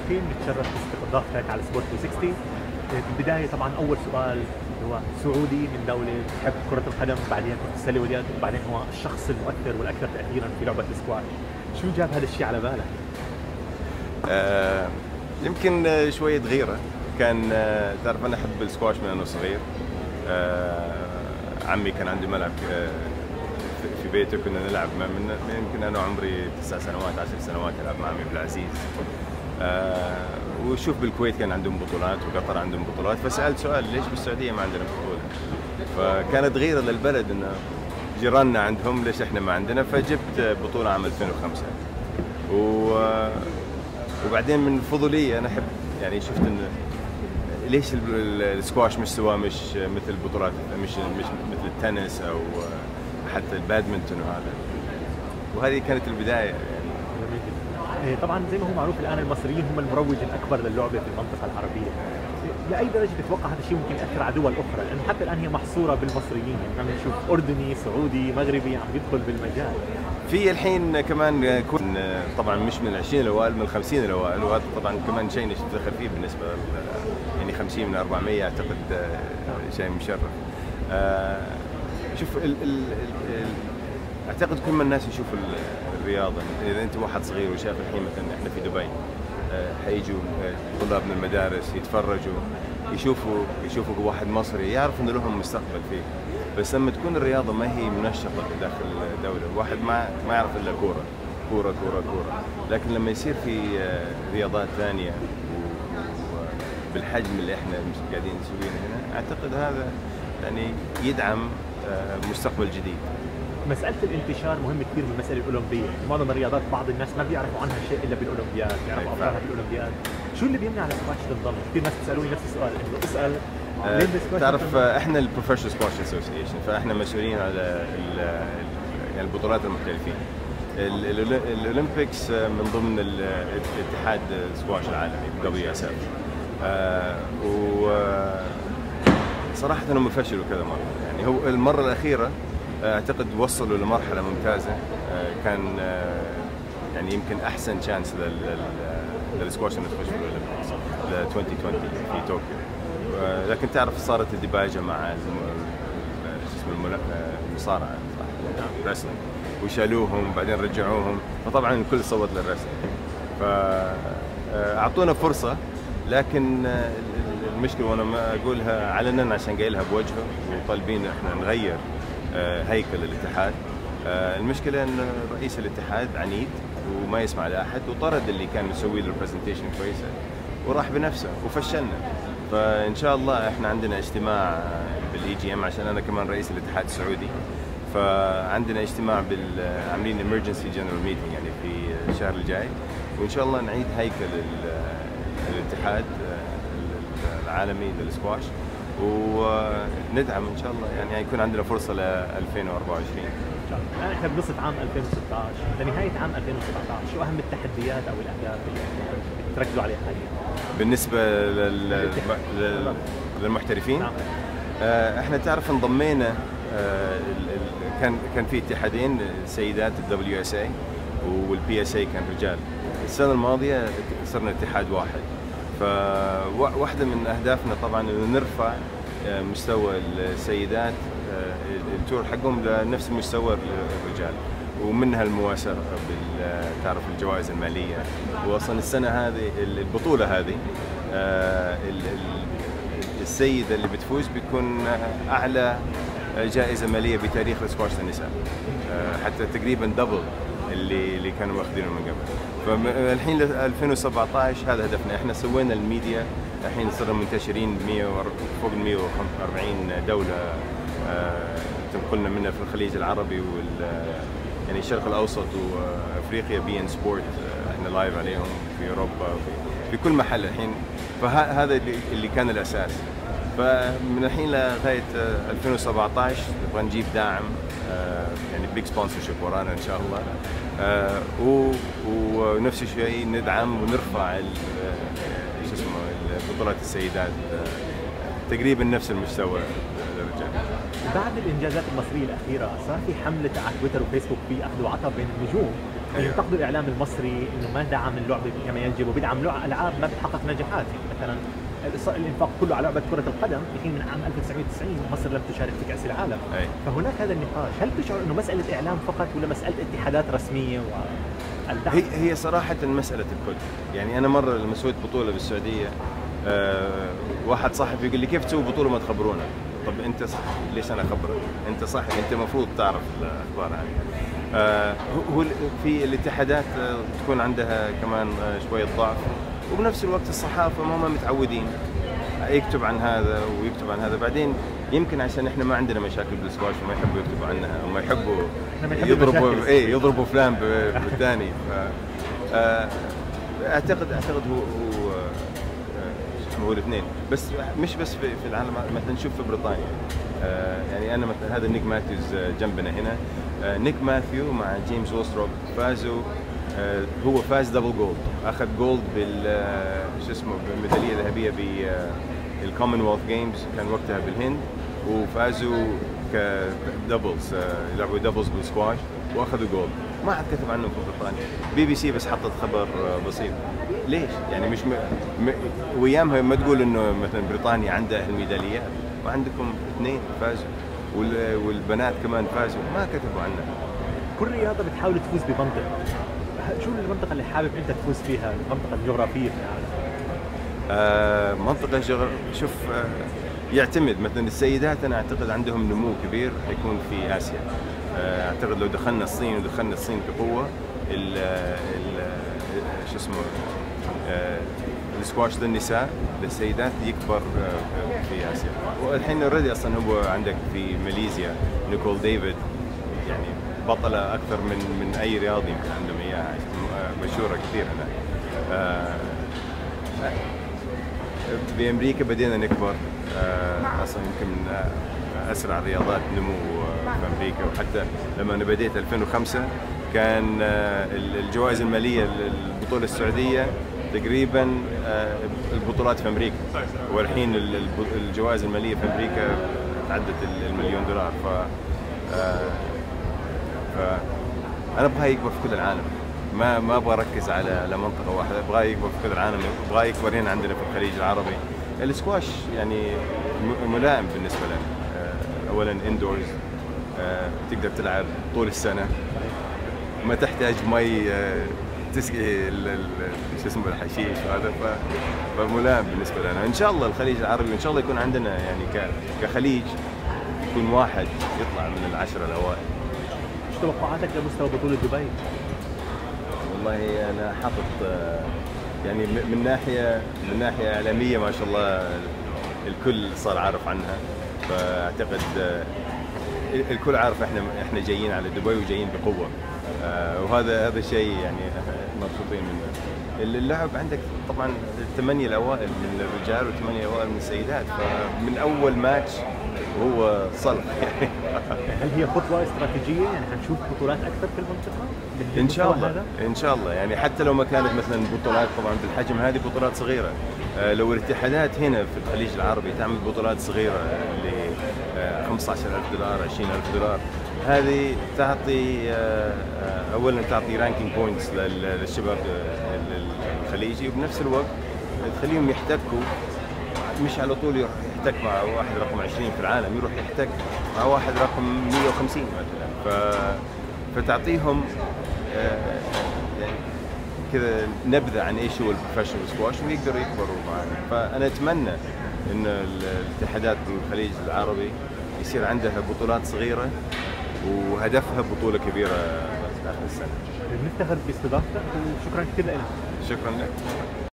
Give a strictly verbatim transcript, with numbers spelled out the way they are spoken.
كثير بنتشرف باستضافتك على سبورت ثلاثمية وستين. بالبدايه طبعا اول سؤال هو سعودي من دوله تحب كره القدم، بعدين كره السله واليد، وبعدين هو الشخص المؤثر والاكثر تاثيرا في لعبه السكواش. شو جاب هذا الشيء على بالك؟ آه يمكن شويه غيره. كان آه تعرف انا احب السكواش من انا صغير. آه عمي كان عنده ملعب آه في بيته، كنا نلعب من يمكن انا عمري تسع سنوات عشر سنوات العب مع عمي عبد العزيز. آه وشوف بالكويت كان عندهم بطولات وقطر عندهم بطولات، فسالت سؤال ليش بالسعوديه ما عندنا بطوله؟ فكانت غيره للبلد انه جيراننا عندهم ليش احنا ما عندنا، فجبت بطوله عام ألفين وخمسة. و وبعدين من الفضوليه انا احب يعني شفت انه ليش السكواش مستواه مش مثل البطولات، مش مش مثل التنس او حتى البادمنتون وهذا، وهذه كانت البدايه يعني. طبعا زي ما هو معروف الان المصريين هم المروج الاكبر للعبه في المنطقه العربيه. لاي درجه تتوقع هذا الشيء ممكن ياثر على دول اخرى؟ لانه حتى الان هي محصوره بالمصريين، يعني عم نشوف اردني، سعودي، مغربي عم يدخل بالمجال. في الحين كمان كون طبعا مش من العشرين الاوائل، من الخمسين الاوائل، وهذا طبعا كمان شيء نفتخر فيه بالنسبه يعني خمسين من أربعمية اعتقد شيء مشرف. شوف ال ال ال اعتقد كل ما الناس يشوف الرياضه، اذا انت واحد صغير وشاف الحين مثلا احنا في دبي حيجوا طلاب من المدارس يتفرجوا يشوفوا يشوفوا واحد مصري يعرف انه لهم مستقبل فيه. بس لما تكون الرياضه ما هي منشطه داخل الدوله، الواحد ما ما يعرف الا كوره كوره كوره كوره، لكن لما يصير في رياضات ثانيه بالحجم اللي احنا قاعدين نسويه هنا، اعتقد هذا يعني يدعم مستقبل جديد. مسألة الانتشار مهمة كثير من المسألة الأولمبية، يعني معظم الرياضات بعض الناس ما بيعرفوا عنها شيء إلا بالأولمبياد، بيعرفوا أبطالها بالأولمبياد. شو اللي بيمنع السكواش تنضم؟ كثير ناس بيسألوني نفس السؤال، إنه اسأل ليه السكواش؟ تعرف احنا البروفيشنال سكواش اسوسيشن، فاحنا مسؤولين على يعني البطولات المحترفين. الأولمبيكس من ضمن الاتحاد السكواش العالمي دبليو اس اف. و صراحة هم فشلوا كذا مرة، يعني هو المرة الأخيرة اعتقد وصلوا لمرحله ممتازه، كان يعني يمكن احسن شانس للسكواش انه تخش في الاولمبيكس ل ألفين وعشرين في طوكيو. لكن تعرف صارت الدباجه مع شو اسمه المصارعه صح، رسلينج، وشالوهم بعدين رجعوهم، فطبعا الكل صوت للرسلينج. فاعطونا فرصه، لكن المشكله وانا ما اقولها علنا عشان قايلها بوجهه وطالبين احنا نغير هيكل الاتحاد. المشكله ان رئيس الاتحاد عنيد وما يسمع لاحد، وطرد اللي كان مسوي له برزنتيشن كويسه وراح بنفسه وفشلنا. فان شاء الله احنا عندنا اجتماع بالاي جي ام، عشان انا كمان رئيس الاتحاد السعودي، فعندنا اجتماع عاملين emergency general meeting يعني في الشهر الجاي، وان شاء الله نعيد هيكل الاتحاد العالمي للسكواش وندعم ان شاء الله، يعني يكون عندنا فرصه ل ألفين وأربعة وعشرين ان شاء الله. احنا بنصف عام ألفين وستة عشر لنهايه عام ألفين وسبعة عشر، شو اهم التحديات او الاهداف اللي تركزوا عليها حاليا بالنسبه لل... للمحترفين؟ نعم. احنا تعرف انضمينا، كان كان في اتحادين، سيدات الدبليو اس اي والبي اس اي كان رجال. السنه الماضيه صرنا اتحاد واحد، فواحدة من أهدافنا طبعا إنه نرفع مستوى السيدات التور حقهم لنفس مستوى الرجال، ومنها المواساة تعرف الجوائز المالية. وأصلا السنة هذه البطولة هذه السيدة اللي بتفوز بيكون أعلى جائزة مالية بتاريخ السكواش للنساء، حتى تقريبا دبل اللي اللي كانوا واخذينه من قبل. فالحين ألفين وسبعة عشر هذا هدفنا. احنا سوينا الميديا، الحين صرنا منتشرين فوق ال مئة وأربعين دوله تنقلنا منها في الخليج العربي وال يعني الشرق الاوسط وافريقيا. بي ان سبورت احنا لايف عليهم في اوروبا في, في كل محل الحين. فهذا اللي كان الاساس. فمن الحين لغايه ألفين وسبعة عشر نبغى نجيب داعم، يعني بيج سبونسرشيب ورانا ان شاء الله، ونفس الشيء ندعم ونرفع شو اسمه بطولات السيدات تقريبا نفس المستوى للرجال. بعد الانجازات المصريه الاخيره صار في حمله على تويتر وفيسبوك في اخذ وعطاء بين النجوم، ينتقدوا الاعلام المصري انه ما دعم اللعبه كما يجب وبيدعم لعب العاب ما بتحقق نجاحات، يعني مثلا الانفاق كله على لعبه كره القدم في حين من عام ألف وتسعمئة وتسعين مصر لم تشارك في كاس العالم. أي. فهناك هذا النقاش، هل تشعر انه مساله اعلام فقط ولا مساله اتحادات رسميه والدعم؟ هي هي صراحه مساله الكل. يعني انا مره لما سويت بطوله بالسعوديه أه واحد صاحبي يقول لي كيف تسوي بطوله ما تخبرونا؟ طب انت صح ليش انا اخبرك؟ انت صح انت المفروض تعرف الاخبار هذه. آه هو في الاتحادات آه تكون عندها كمان آه شويه ضعف، وبنفس الوقت الصحافه ما هم متعودين يكتب عن هذا ويكتب عن هذا. بعدين يمكن عشان احنا ما عندنا مشاكل بالسكواش وما يحبوا يكتبوا عنها وما يحبوا يضربوا ايه يضربوا فلان بالثاني. آه اعتقد اعتقد هو هو هو الاثنين، بس مش بس في, في العالم. مثلا نشوف في بريطانيا آه يعني انا مثلا هذا نيك ماثيوز جنبنا هنا. آه نيك ماثيو مع جيمس ووستروب فازوا. آه هو فاز دبل جولد، اخذ جولد بال آه شو اسمه بميداليه ذهبيه بالكومنولث جيمز كان وقتها بالهند، وفازوا كدبلز آه يلعبوا دبلز بالسكواش واخذوا جولد. ما حد كتب عنهم في بريطانيا. بي بي سي بس حطت خبر آه بسيط. ليش؟ يعني مش م... م... ويامها ما تقول انه مثلا بريطانيا عندها الميداليات، ما عندكم اثنين فازوا وال... والبنات كمان فازوا ما كتبوا عنها. كل رياضه بتحاول تفوز بمنطقه، شو المنطقه اللي حابب انت تفوز فيها، المنطقه الجغرافيه في العالم؟ آه منطقه جغر... شوف آه يعتمد. مثلا السيدات انا اعتقد عندهم نمو كبير حيكون في اسيا. آه اعتقد لو دخلنا الصين ودخلنا الصين بقوه ال... ال... شو اسمه آه السكواش للنساء للسيدات يكبر آه في اسيا. والحين اوريدي اصلا هو عندك في ماليزيا نيكول ديفيد يعني بطله اكثر من من اي رياضي يمكن عندهم اياها، مشهوره كثير هناك. آه بامريكا بدينا نكبر. آه اصلا يمكن من اسرع الرياضات نمو في امريكا. وحتى لما انا بديت ألفين وخمسة كان الجوائز الماليه للبطوله السعوديه تقريبا البطولات في امريكا، والحين الجوائز الماليه في امريكا تعدت المليون دولار. ف فانا ابغى يكبر في كل العالم. ما ما ابغى اركز على على منطقه واحده، ابغى يكبر في كل العالم، ابغى يكبر هنا عندنا في الخليج العربي. السكواش يعني ملائم بالنسبه لنا. اولا اندورز، تقدر تلعب طول السنه، ما تحتاج مي تسقي شو اسمه الحشيش وهذا. فملائم بالنسبه لنا. ان شاء الله الخليج العربي وان شاء الله يكون عندنا يعني كخليج يكون واحد يطلع من العشره الاوائل. ايش توقعاتك لمستوى بطوله دبي؟ والله انا حاطط يعني من ناحيه من ناحيه اعلاميه ما شاء الله الكل صار عارف عنها. فاعتقد الكل عارف احنا احنا جايين على دبي وجايين بقوه. وهذا هذا شيء يعني مبسوطين منه. اللعب عندك طبعا الثمانيه الاوائل من الرجال والثمانيه الاوائل من السيدات، فمن اول ماتش وهو صلح. هل هي خطوه استراتيجيه يعني حنشوف بطولات اكثر في المنطقه؟ ان شاء الله هذا؟ ان شاء الله يعني حتى لو ما كانت مثلا بطولات طبعا بالحجم هذه بطولات صغيره. لو الاتحادات هنا في الخليج العربي تعمل بطولات صغيره ل خمسة عشر ألف دولار عشرين ألف دولار، هذه تعطي اولا تعطي رانكينج بوينتس للشباب الخليجي، وبنفس الوقت تخليهم يحتكوا مش على طول يروح يحتك مع واحد رقم عشرين في العالم، يروح يحتك مع واحد رقم مئة وخمسين مثلا. ف... فتعطيهم يعني كذا نبذه عن ايش هو البروفيشنال سكواش ويقدروا يكبروا معنا. فانا اتمنى ان الاتحادات بالخليج العربي يصير عندها بطولات صغيره وهدفها بطوله كبيره اخر السنه. بنفتخر باستضافتك وشكرا كثير لك. شكرا لك.